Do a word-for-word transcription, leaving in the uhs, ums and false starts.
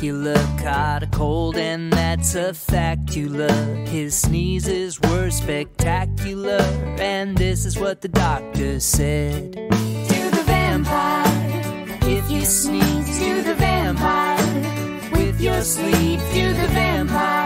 Dracula caught a cold, and that's a factula. His sneezes were spectacular, and this is what the doctor said. To the vampire, if you sneeze, to the vampire. With your sleep, to the vampire.